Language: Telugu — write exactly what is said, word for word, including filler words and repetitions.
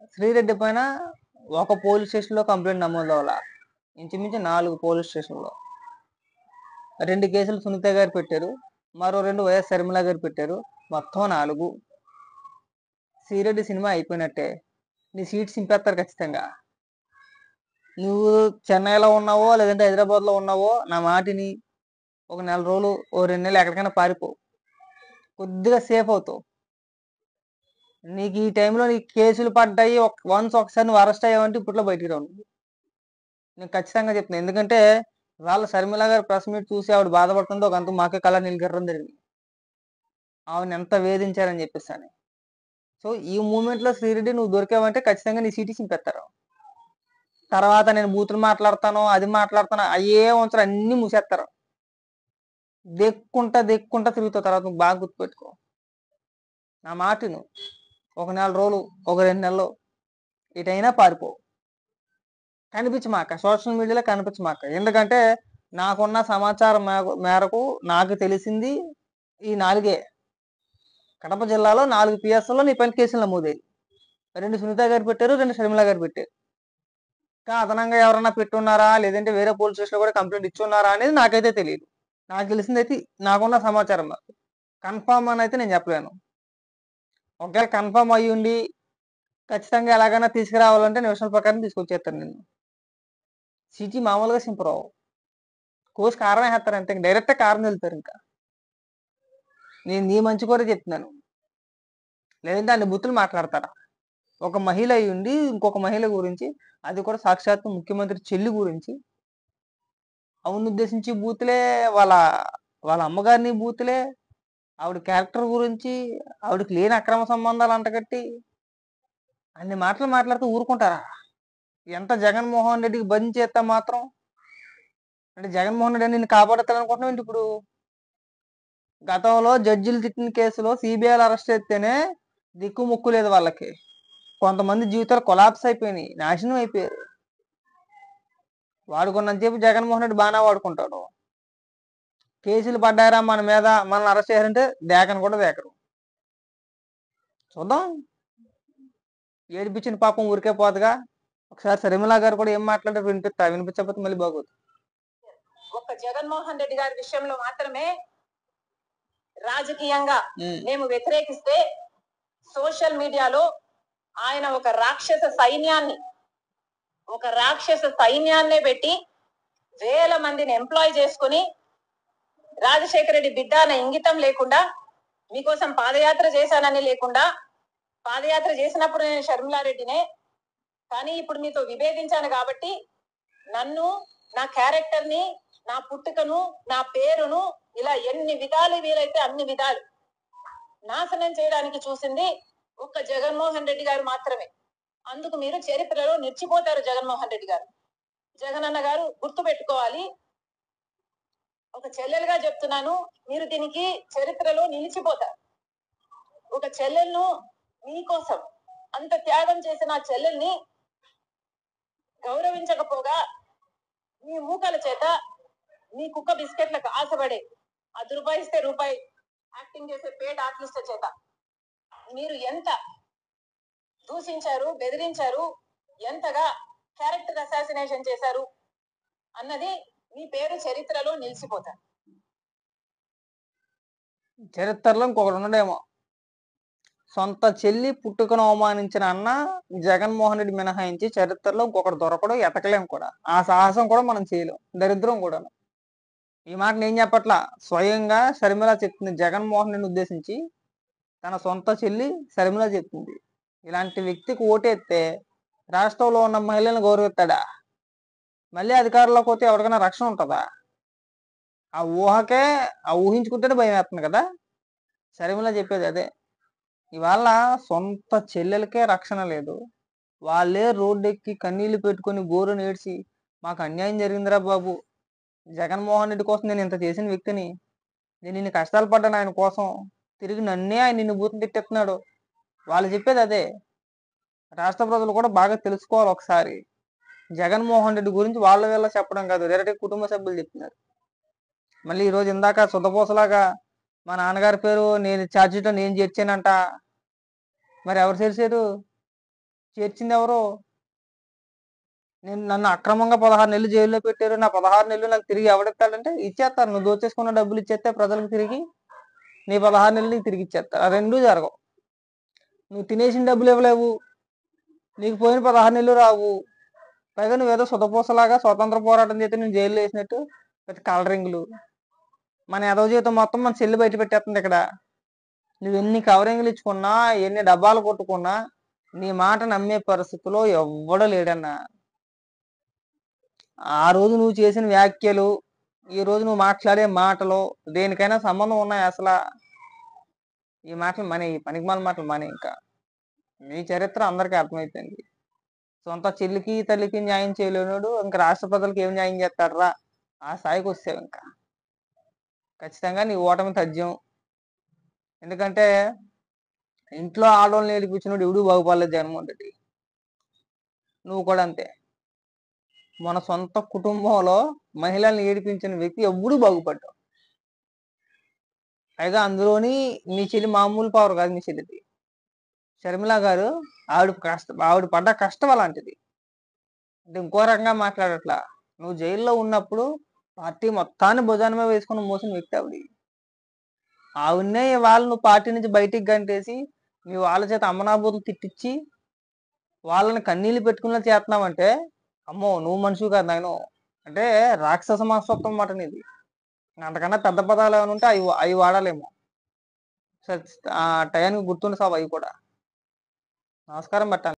శ్రీరెడ్డి పైన ఒక పోలీస్ స్టేషన్లో కంప్లైంట్ నమోదు అవ్వాల, ఇంచుమించు నాలుగు పోలీస్ స్టేషన్లో. రెండు కేసులు సునీత గారు పెట్టారు, మరో రెండు వైఎస్ షర్మిల గారు పెట్టారు, మొత్తం నాలుగు. శ్రీరెడ్డి సినిమా అయిపోయినట్టే, నీ సీట్ సింపేస్తారు ఖచ్చితంగా. నువ్వు చెన్నైలో ఉన్నావో లేదంటే హైదరాబాద్లో ఉన్నావో నా మాటిని ఒక నెల రోజులు ఓ రెండు నెలలు ఎక్కడికైనా పారిపో, కొద్దిగా సేఫ్ అవుతావు. నీకు ఈ టైంలో నీకు కేసులు పడ్డాయి, వన్స్ ఒకసారి నువ్వు అరెస్ట్ అయ్యావంటే ఇప్పట్లో బయటికి రావు. నేను ఖచ్చితంగా చెప్తున్నాను, ఎందుకంటే వాళ్ళ షర్మిల గారు ప్రెస్ మీట్ చూసి ఆవిడ బాధపడుతుందో ఒక అంత మాకే కళ నిలగడం జరిగింది, ఆవిడని ఎంత వేధించారని చెప్పేసి అని. సో ఈ మూమెంట్లో శ్రీరెడ్డి నువ్వు దొరికావంటే ఖచ్చితంగా నీ సీటీ సింపెత్తారు. తర్వాత నేను బూతులు మాట్లాడతాను, అది మాట్లాడతాను, అయ్యే ఉంచరు, అన్ని మూసేస్తారు. దెక్కుంటా దెక్కుంటా తిరుగుతావు. తర్వాత నువ్వు బాగా గుర్తుపెట్టుకో నా మాట. నువ్వు ఒక నెల రోజులు ఒక రెండు నెలలు ఇటైనా పారిపో, కనిపించమాక, సోషల్ మీడియాలో కనిపించమాక. ఎందుకంటే నాకున్న సమాచారం మేరకు నాకు తెలిసింది ఈ నాలుగే. కడప జిల్లాలో నాలుగు పిఎస్లో నీ పైన కేసులు నమోదయ్యాయి. రెండు సునీత గారు పెట్టారు, రెండు షర్మిల గారు పెట్టారు. ఇంకా అదనంగా ఎవరన్నా పెట్టున్నారా లేదంటే వేరే పోలీస్ స్టేషన్లో కూడా కంప్లైంట్ ఇచ్చున్నారా అనేది నాకైతే తెలియదు. నాకు తెలిసింది అయితే నాకున్న సమాచారం కన్ఫామ్ అని అయితే నేను చెప్పలేను. ఒకవేళ కన్ఫామ్ అయ్యి ఉండి ఖచ్చితంగా ఎలాగైనా తీసుకురావాలంటే నిమిషాల ప్రకారం తీసుకొచ్చేస్తాను నిన్ను. సిటీ మామూలుగా సింపరావు, కోసి కారం వేస్తారు అంతే, డైరెక్ట్ కారం వెళ్తారు. ఇంకా నేను నీ మంచి కూడా చెప్తున్నాను, లేదంటే అన్ని బుద్ధులు మాట్లాడతారా? ఒక మహిళ అయి ఉండి ఇంకొక మహిళ గురించి, అది కూడా సాక్షాత్తు ముఖ్యమంత్రి చెల్లి గురించి అవును ఉద్దేశించి బూతులే, వాళ్ళ వాళ్ళ అమ్మగారిని బూతులే, ఆవిడ క్యారెక్టర్ గురించి, ఆవిడకి లేని అక్రమ సంబంధాలు అంటగట్టి అన్ని మాటలు మాట్లాడుతూ ఊరుకుంటారా? ఎంత జగన్మోహన్ రెడ్డికి బంద్ చేస్తా మాత్రం అంటే జగన్మోహన్ రెడ్డి నిన్ను కాపాడుతారనుకుంటున్నావు ఏంటి? ఇప్పుడు గతంలో జడ్జిలు తిట్టిన కేసులో సిబిఐలు అరెస్ట్ చేస్తేనే దిక్కు ముక్కు లేదు వాళ్ళకి. కొంతమంది జీవితాలు కొలాప్స్ అయిపోయినాయి, నాశనం అయిపోయారు. వాడుకున్నంత చెప్పి జగన్మోహన్ రెడ్డి బాగానే వాడుకుంటాడు. కేసులు పడ్డారా మన మీద, మనల్ని అరెస్ట్ చేయాలంటే దేకను కూడా దేకరు. చూద్దాం, ఏడిపించిన పాపం ఊరికే పోదుగా. ఒకసారి షర్మిల గారు కూడా ఏం మాట్లాడారు వినిపిస్తా, వినిపించకపోతే మళ్ళీ బాగోదు. ఒక్క జగన్మోహన్ రెడ్డి గారి విషయంలో మాత్రమే రాజకీయంగా మేము వ్యతిరేకిస్తే, సోషల్ మీడియాలో ఆయన ఒక రాక్షస సైన్యాన్ని ఒక రాక్షస సైన్యాన్నే పెట్టి వేల మందిని ఎంప్లాయ్ చేసుకుని రాజశేఖర రెడ్డి బిడ్డ అన్న ఇంగితం లేకుండా, మీకోసం పాదయాత్ర చేశానని లేకుండా, పాదయాత్ర చేసినప్పుడు నేను షర్మిలారెడ్డినే, కానీ ఇప్పుడు మీతో విభేదించాను కాబట్టి నన్ను, నా క్యారెక్టర్ ని, నా పుట్టుకను, నా పేరును ఇలా ఎన్ని విధాలు వీలైతే అన్ని విధాలు నాశనం చేయడానికి చూసింది ఒక్క జగన్మోహన్ రెడ్డి గారు మాత్రమే. అందుకు మీరు చరిత్రలో నిలిచిపోతారు. జగన్మోహన్ రెడ్డి గారు, జగనన్న గారు గుర్తు పెట్టుకోవాలి. ఒక చెల్లెలుగా చెప్తున్నాను, మీరు దీనికి చరిత్రలో నిలిచిపోతారు. ఒక చెల్లెలను మీకోసం అంత త్యాగం చేసిన ఆ చెల్లెల్ని గౌరవించకపోగా మీ మూకల చేత, మీ కుక్క బిస్కెట్లకు ఆశపడే, అది రూపాయి ఇస్తే రూపాయి యాక్టింగ్ చేసే పేడ్ ఆర్టిస్ట్ల చేత మీరు ఎంత దూషించారు, బెదిరించారు, ఎంతగా క్యారెక్టర్ అసాసినేషన్ చేశారు అన్నది మీ పేరు చరిత్రలో నిలిచిపోతారు. చరిత్రలో ఇంకొకటి ఉండడేమో, సొంత చెల్లి పుట్టుకను అవమానించిన అన్న జగన్మోహన్ రెడ్డి మినహాయించి చరిత్రలో ఇంకొకటి దొరకడం, ఎతకలేం కూడా. ఆ సాహసం కూడా మనం చేయలేం, దరిద్రం కూడా. ఈ మాట నేను చెప్పట్లా, స్వయంగా షర్మిల చెప్తుంది, జగన్మోహన్ రెడ్డిని ఉద్దేశించి తన సొంత చెల్లి షర్మిల చెప్తుంది. ఇలాంటి వ్యక్తికి ఓటేస్తే రాష్ట్రంలో ఉన్న మహిళలను గౌరవిస్తాడా? మళ్ళీ అధికారంలోకి పోతే ఎవరికైనా రక్షణ ఉంటుందా? ఆ ఊహకే, ఆ ఊహించుకుంటేనే భయం వేస్తుంది కదా. షర్మిల చెప్పేది అదే. ఇవాళ సొంత చెల్లెలకే రక్షణ లేదు, వాళ్ళే రోడ్డెక్కి కన్నీళ్లు పెట్టుకొని గోరు నేడ్చి మాకు అన్యాయం జరిగిందిరా బాబు, జగన్మోహన్ రెడ్డి కోసం నేను ఇంత చేసిన వ్యక్తిని, నేను ఇన్ని కష్టాలు పడ్డాను ఆయన కోసం, తిరిగి నన్నే ఆయన నిన్ను బూతులు తిట్టేస్తున్నాడు. వాళ్ళు చెప్పేది అదే. రాష్ట్ర ప్రజలు కూడా బాగా తెలుసుకోవాలి ఒకసారి. జగన్మోహన్ రెడ్డి గురించి వాళ్ళ వీళ్ళ చెప్పడం కాదు, డైరెక్ట్ కుటుంబ సభ్యులు చెప్తున్నారు. మళ్ళీ ఈరోజు ఇందాక సుద్దపోసలాగా మా నాన్నగారి పేరు నేను ఛార్జీతో నేను చేర్చానంట. మరి ఎవరు చేర్చారు? చేర్చింది ఎవరు? నేను నన్ను అక్రమంగా పదహారు నెలలు జైల్లో పెట్టారు, నా పదహారు నెలలు నాకు తిరిగి ఎవడిస్తాడంటే ఇచ్చేస్తారు. నువ్వు దోచేసుకున్న డబ్బులు ఇచ్చేస్తే ప్రజలకు తిరిగి నీ పదహారు నెలలు నీకు తిరిగి ఇచ్చేస్తారు. ఆ రెండూ జరగవు. నువ్వు తినేసిన డబ్బులు ఇవ్వలేవు, నీకు పోయిన పదహారు నెలలు రావు. పైగా నువ్వేదో సుతపూసలాగా స్వతంత్ర పోరాటం చేస్తే నేను జైల్లో వేసినట్టు పెద్ద కలరింగ్లు. మన ఎదవ జీవితం మొత్తం మన చెల్లి బయట పెట్టేస్తుంది ఇక్కడ. నువ్వు ఎన్ని కవరింగ్లు ఇచ్చుకున్నా, ఎన్ని డబ్బాలు కొట్టుకున్నా నీ మాట నమ్మే పరిస్థితిలో ఎవ్వడూ లేడన్నా. ఆ రోజు నువ్వు చేసిన వ్యాఖ్యలు, ఈ రోజు నువ్వు మాట్లాడే మాటలు దేనికైనా సంబంధం ఉన్నాయి అసలు? ఈ మాటలు మన ఈ పనికిమాల మాటలు మన ఇంకా నీ చరిత్ర అందరికీ అర్థమైపోయింది. సొంత చెల్లికి తల్లికి న్యాయం చేయలేనాడు ఇంకా రాష్ట్ర ప్రజలకు ఏం న్యాయం చేస్తాడరా? ఆ స్థాయికి వచ్చావు. ఇంకా ఖచ్చితంగా నీ ఓటమి తథ్యం. ఎందుకంటే ఇంట్లో ఆడవాళ్ళని ఏడిపించినోడు ఎవడు బాగుపడలేదు జగన్మోహన్ రెడ్డి. నువ్వు కూడా అంతే. మన సొంత కుటుంబంలో మహిళల్ని ఏడిపించిన వ్యక్తి ఎవ్వడూ బాగుపడ్డావు. పైగా అందులోని మీ చెల్లి మామూలు పవర్ కాదు. మీ చెల్లిది షర్మిల గారు, ఆవిడ కష్ట ఆవిడ పడ్డ కష్టం అలాంటిది. అంటే ఇంకో రకంగా మాట్లాడట్లా. నువ్వు జైల్లో ఉన్నప్పుడు పార్టీ మొత్తాన్ని భుజాన మీద వేసుకుని మోసిన వ్యక్తి ఆవిడ. ఆవిడనే వాళ్ళు నువ్వు పార్టీ నుంచి బయటికి గంటేసి మీ వాళ్ళ చేత అమ్మనాబూతులు తిట్టించి వాళ్ళని కన్నీళ్ళు పెట్టుకునేలా చేస్తున్నావంటే అమ్మో నువ్వు మనిషి కాదు నాయన. అంటే రాక్షస మనస్తత్వం మాట నీది. అంతకన్నా పెద్ద పదాలు ఏమైనా ఉంటే అవి అవి వాడాలేమో. సరే, ఆ టయానికి గుర్తుండి సాబ్ అవి కూడా. నమస్కారం పెట్టాను.